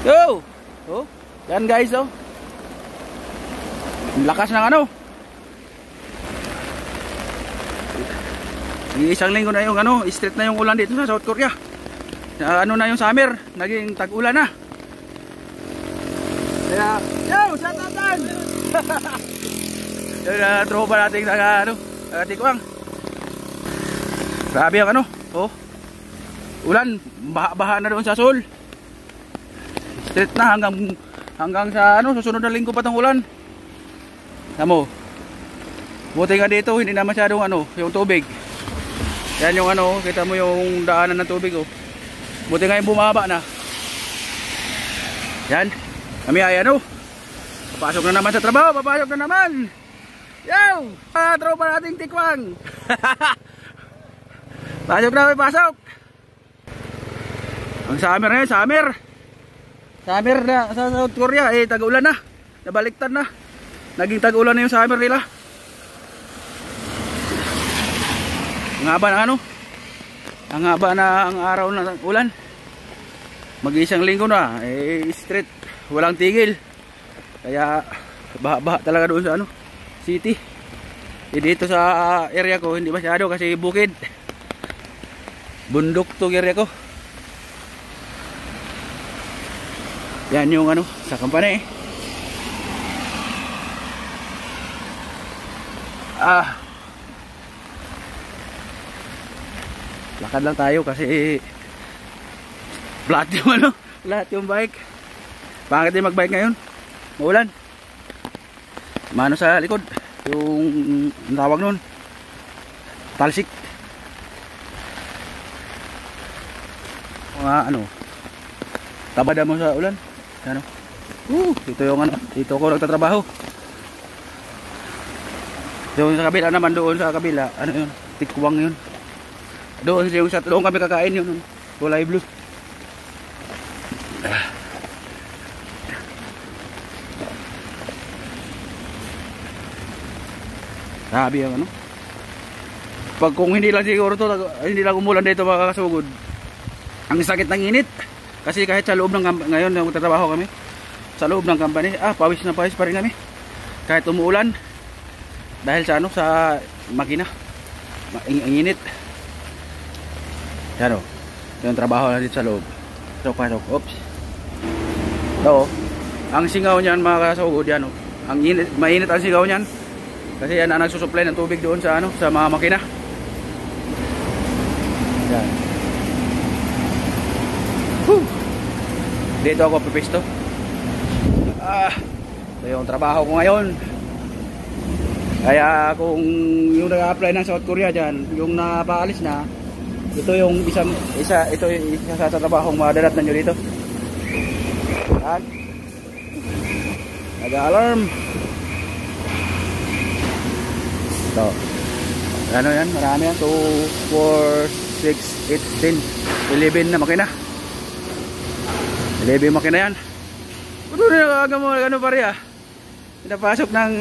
Yo! Oh, yan guys, oh. Ang lakas ng ano. Isang linggo na yung ano, straight na yung ulan dito sa South Korea. Ano na yung summer, naging tag-ulan na. Kaya, yo, shoutout! Yung tropa natin sa ano, Tikwang. Grabe ang ano, oh. Ulan, baha na doon sa Seoul. Straight na hanggang sa ano, susunod na linggo pa tong ulan. Tamo. Buti nga dito, hindi na masyadong ano, yung tubig. Yan yung ano, kita mo yung daanan ng tubig, oh. Buti nga yung bumaba na. Yan. Kami ay ano, papasok na naman sa trabaho, papasok na naman. Yo! Tropa nating Tikwang. Pasok na, pasok. Ang summer na yun, summer. Summer na sa South Korea, eh tag-ulan na. Nabaliktad na. Naging tag-ulan na yung summer nila. Ang haba na ano. Ang haba na ang araw na ulan. Mag-isang linggo na, eh straight. Walang tigil. Kaya baha-baha talaga doon sa ano, city. Eh, dito sa area ko hindi masyado kasi bukid. Bundok to area ko. Yan yung ano, sa kampanya eh. Lakad lang tayo kasi flat yung ano, flat yung bike. Pangit din mag-bike ngayon. Maulan. Mano sa likod. Yung tawag nun, talsik. Mga ano, tabada mo sa ulan. Ano? Dito yung ano, dito ako nagtatrabaho. Doon sa kabila naman, doon sa kabila, ano yun, Tikwang yun. Doon kami kakain yun, kulay blue. Sabi ang ano. Pag kung hindi lang siguro to, hindi lang umulan dito mga kasugod. Ang sakit ng init. Kasi kahit sa loob ng ngayon nagtatrabaho kami. Sa loob ng company, pawis na pawis pa rin kami. Kahit umuulan. Dahil sa ano, sa makina. Ang init. Yan o. Yung trabaho na dito sa loob. Pasok. Oops. Ito o. Ang singaw niyan mga kasugod yan o. Ang init, mainit ang singaw niyan. Kasi yan ang nagsusupply ng tubig doon sa ano, sa mga makina. Yan. Dito ako pipisto. Ito yung trabaho ko ngayon. Kaya kung yung nag-apply ng South Korea dyan, yung napaalis na, ito yung isa sa trabahong madalat na nyo dito. Yan. Nag-alarm. Ito. Ano yan? Marami yan. 2, 4, 6, 8, 10, 11 na makina. 11 makina yan. Ano na nakaga mo? Ano pa rin pinapasok ng...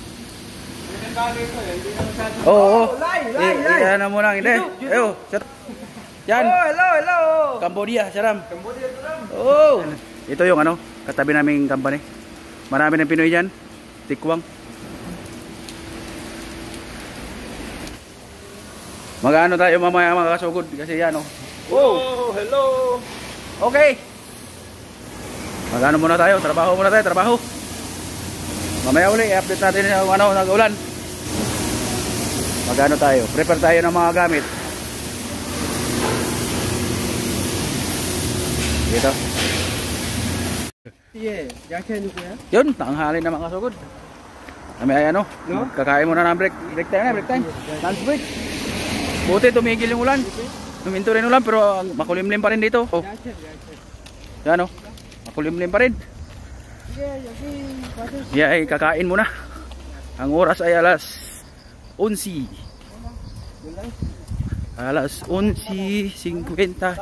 Oo. Yan na muna. Hindi. Ayo. Yan. Hello. Cambodia. Saram. Oh. Ito yung ano, katabi naming company. Marami ng Pinoy dyan. Tikwang. Mag-ano tayo mamaya mga kasugod kasi yan oh. Oh, hello. Okay. Mag-ano muna tayo, trabaho. Mamaya uli, i-update natin yung ano, nag-ulan. Mag-ano tayo, prepare tayo ng mga gamit. Dito. Yun, tanghali na mga kasugod. Kami ay ano, kakain muna ng break time. Lunch break. Buti tumigil yung ulan. Huminto rin ulan pero makulimlim pa rin dito. Oh. Yan oh. Makulimlim pa rin. Yeah, ay kakain muna. Ang oras ay alas 11. Alas 11:55.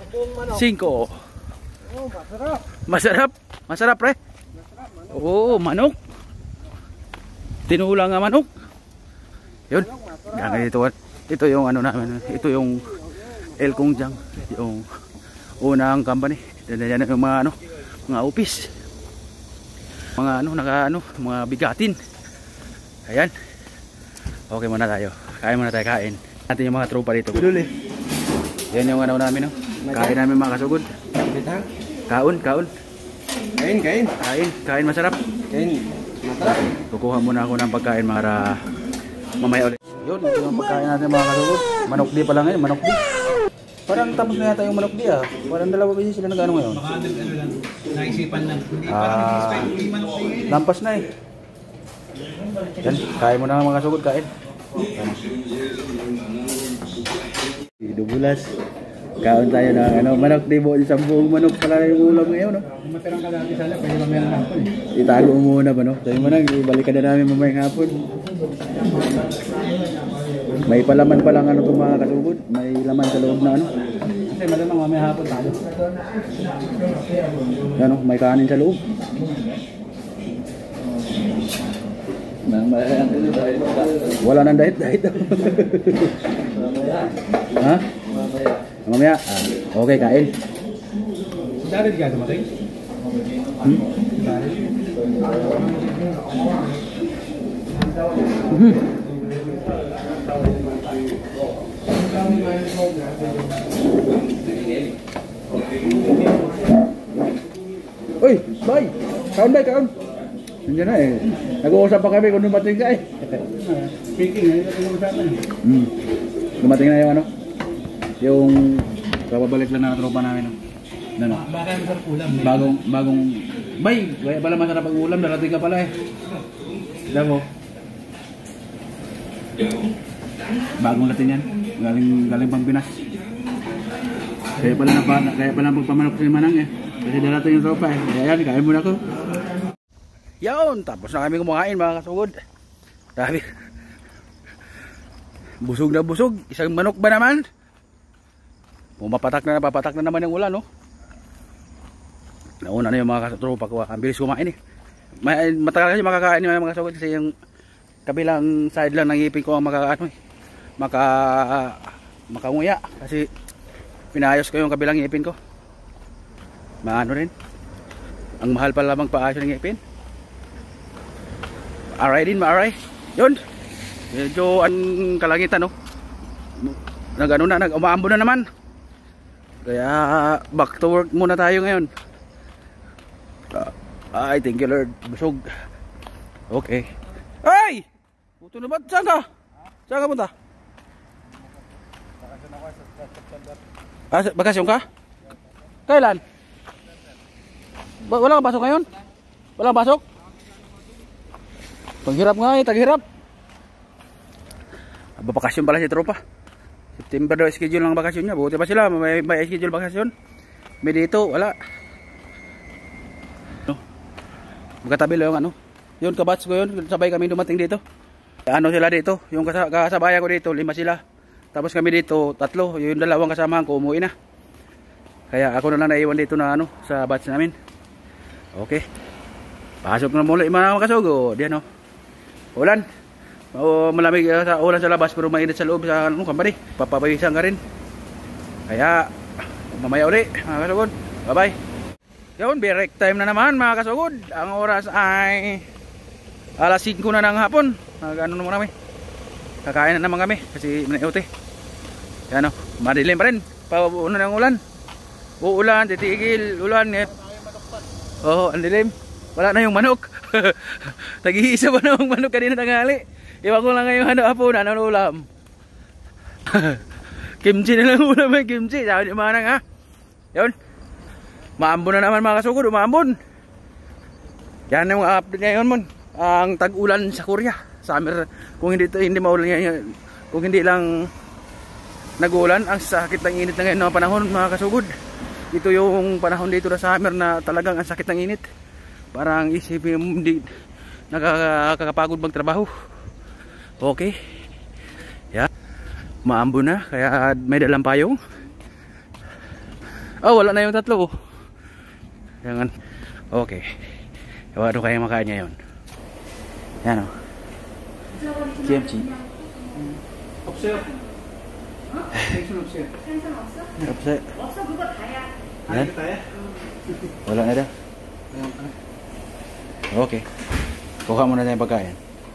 Masarap pre. Oo, manok. Tinulang nga manok. Yun. Yan dito. Ito yung ano namin, ito yung El Kongjang, yung unang company. Yan yung mga ano, mga upis. Mga mga bigatin. Ayan. Okay muna tayo. Kain muna tayo, kain. Natin yung mga tropa dito. Dulu. Yan yung namin, no. Kain namin mga kasugod. Kain. Kain masarap. Kukuha muna ako ng pagkain para mamaya ulit. Yun, ito yung pagkain natin mga kasugod. Manok di pa lang ngayon, manok di. Parang tapos na yata yung manok di ah. Parang 2 beses sila nag-ano ngayon. Baka lang, naisipan lang. Hindi parang expect yung manok na yun. Lampas na eh. Yan, kain mo na mga kasugod, kain. Dubulas. Kaon tayo na manok di bo, isang buong manok pala yung ulam ngayon, no? Matirang kalaki sana, pwede mamaya ng hapon eh. Itago mo muna ba, no? Sabi mo na, ibalikan na namin mamayang hapon. May palaman pa lang itong mga kasugod. May laman sa loob na Kasi malamang mamaya hapon tayo. Yan, may kanin sa loob. Wala nang diet. Ha? Mamaya. Okay, kain. Darit ka dumating? Uy, bay! Kaon bay, kaon! Nandiyan na eh. Nag-uusap pa kami kung dumating ka eh. Speaking, ito yung usapan eh. Dumating na yung yung kapabalik lang na tropa namin. Baka yung masarap ulam eh. Bagong bay, kaya pala masarap ang ulam, darating ka pala eh. Damo. Bagong latin yan. Galing pang Pinas. Kaya pala magpamanok si Manang eh. Kasi darating yung tropa eh. Ayan, kain muna ko. Yaon, tapos na kami kumain mga kasugod. Dami. Busog na busog. Isang manok ba naman? Papatak na naman yung ulan, no? Nauna na yung mga katropa ko. Ang bilis kumain eh. Matagal kasi makakain yung mga kasugod kasi yung kabilang side lang ng ngipin ko ang makanguya. Kasi pinayos ko yung kabilang ngipin ko. Maano rin. Ang mahal pala magpaayos ng ngipin. Aray din, maaray. Yun. Medyo ang kalangitan, no? Umaambo na naman. Kaya back to work muna tayo ngayon. Ay, thank you Lord. Busog. Okay. Ay! Buto na ba? Saan ka? Saan ka punta? Bakasyon ka? Kailan? Wala kang pasok ngayon? Wala kang pasok? Paghirap nga eh, taghirap. Bakasyon pala si tropa. September daw schedule ng bakasyon niya. Buti pa sila, may schedule bakasyon. May dito, wala. Magkatabi lang yung yun, kabats ko yun, sabay kami dumating dito. Sila dito, yung kasabayan ko dito, 5 sila. Tapos kami dito, 3, yung 2 kasamahan ko, umuwi na. Kaya ako na lang naiwan dito na sa batch namin. Okay. Pasok na muli mga kasugo. Diyan ulan. Malamig sa ulan sa labas pero mainit sa loob sa company. Papapawisan ka rin. Kaya mamaya uli mga kasugod. Bye bye. Yun, break time na naman mga kasugod. Ang oras ay alas 5 na ng hapon. Nag-ano naman kami. Kakain na naman kami kasi minayuti. Yan madilim pa rin. Pauuna ng ulan. Uulan, titigil, ulan. Oo, ang dilim. Wala na yung manok. Tag-iisa pa na yung manok kanina tanghali. Iwan ko lang ngayon hapon, anong ulam? Kimchi na lang ulam eh, kimchi. Sabi ni Manang ha. Yun. Maambon na naman mga kasugod, umaambon. Yan yung update ngayon mon. Ang tag-ulan sa Korea. Summer, kung hindi maulan ngayon, kung hindi lang nag-ulan, ang sakit ng init na ngayon ng panahon mga kasugod. Ito yung panahon dito na summer na talagang ang sakit ng init. Parang isipin mo hindi nakakapagod magtrabaho. Okay. Yan. Maambo na kaya may dalang payong. Oh, wala na yung 3. Yan. Okay. Ano kaya makain ngayon? Yan kimchi. 없어요. 생선 없어요. 없어요. 없어 그거 다야. 네? 다야? Wala na daw. Okay. Kuha muna tayo pagkain.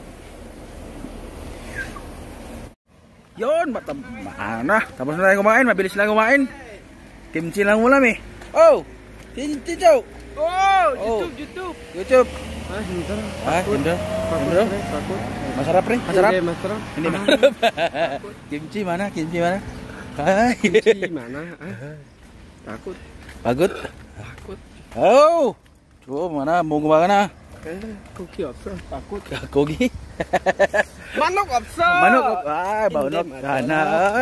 Yun, tapos na tayo kumain, mabilis lang kumain. Kimchi lang ulam eh. Oh! Chicho! Oh! YouTube! Hindi. Takut. Masarap rin? Masarap? Hindi, masarap. Hindi masarap. Kimchi mana? Ay. Kimchi mana? Takut. Pagod? Takut. Oh! Mana? Mau kemana? Koki 없어. Takut. Kogi? Manok 없어. Manok? Manok. Kana.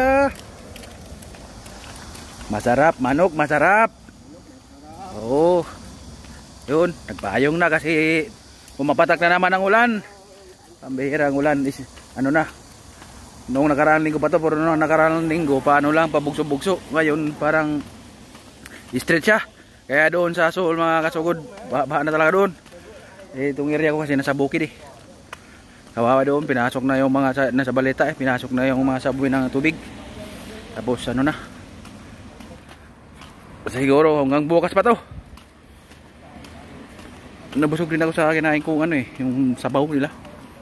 Masarap, manok, masarap. Oh. Yun, nagpayong na kasi pumapatak na naman ang ulan. Pambihira ang ulan is ano na. Noong nakaraang linggo pa to, pero noong nakaraang linggo paano lang pabugso-bugso. Ngayon parang straight siya. Kaya doon sa Sol mga kasugod, baha na talaga doon. Itong area ko kasi nasa bukid eh. Kawawa doon, pinasok na yung mga nasa baleta eh, pinasok na yung mga sabuin ng tubig. Tapos ano na. Siguro hanggang bukas pa to. Nabusog din ako sa kinain kong ano eh, yung sabaw nila.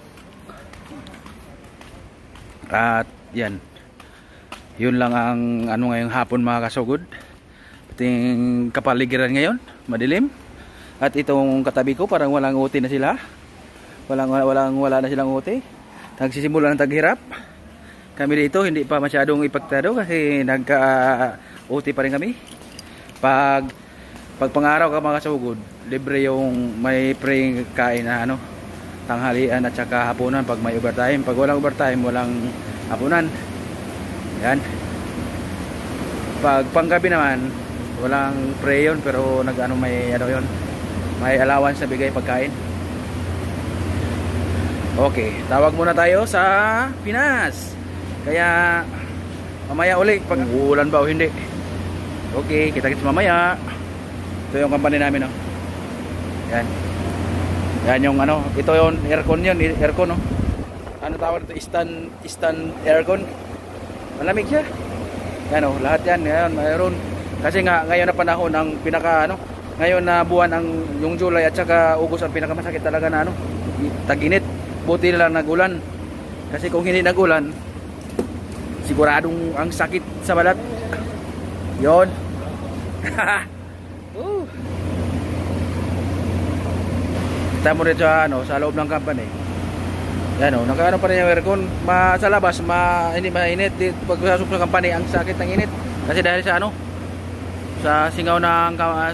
At yan. Yun lang ang ano ngayong hapon mga kasugod. Ating kapaligiran ngayon, madilim. At itong katabi ko parang walang uti na sila. Wala na silang uti. Nagsisimula ng taghirap. Kami dito hindi pa masyadong ipaktado kasi nagka-uti pa rin kami. Pag pangaraw ka mga kasugod, libre yung may pre kain na ano, tanghalian at saka hapunan pag may overtime. Pag walang overtime, walang hapunan. Yan. Pag panggabi naman, walang pre yun pero nag-ano may ano yun. May allowance na bigay pagkain. Okay, tawag muna tayo sa Pinas. Kaya mamaya uli pag uulan ba o hindi. Okay, kita-kits mamaya. Ito yung company namin, no. Yan. Yan yung ano, ito yung aircon yun, aircon, no. Ano tawag ito? Stand aircon. Malamig siya. Yan, no, lahat yan, yan, mayroon. Kasi nga ngayon na panahon ang pinaka ano, ngayon na buwan ang yung July at saka August ang pinakamasakit talaga na ano, tag-init. Buti na lang nag-ulan. Kasi kung hindi nag-ulan, siguradong ang sakit sa balat. Yon. Kita mo rin sa, ano, sa loob ng company. Yan o, nakaano pa rin yung aircon. Sa labas, hindi mainit. Pag pasok sa company, ang sakit ng init. Kasi dahil sa ano, sa singaw ng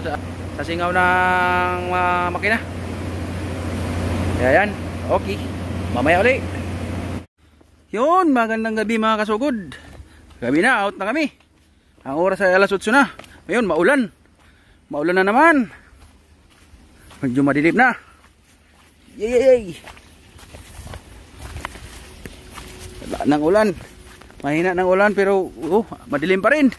makina. Kaya yan, okay. Mamaya ulit. Yun, magandang gabi mga kasugod. Gabi na, out na kami. Ang oras ay alas 8 na. Ngayon, maulan. Maulan na naman. Medyo madilim na. Yay! Wala ng ulan. Mahina ng ulan pero madilim pa rin.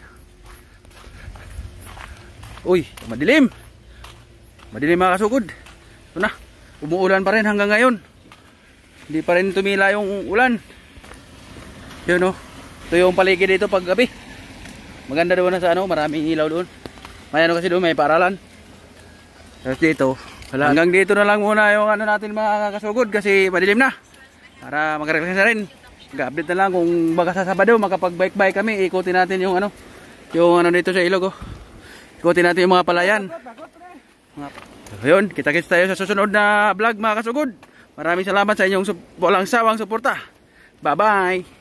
Uy, madilim. Madilim mga kasugod. Ito na, umuulan pa rin hanggang ngayon. Hindi pa rin tumila yung ulan. Yun o. Ito yung paligid dito pag gabi. Maganda doon na sa ano, maraming ilaw doon. May ano kasi doon, may paaralan. Tapos dito, wala. Hanggang dito na lang muna yung ano natin mga kasugod kasi madilim na. Para mag-relax na rin. Mag-update na lang kung baka sa Sabado makapag-bike-bike kami. Ikutin natin yung ano dito sa ilog. Ikutin natin yung mga palayan. Ayun, kita-kits tayo sa susunod na vlog mga kasugod. Maraming salamat sa inyong walang sawang suporta. Bye-bye!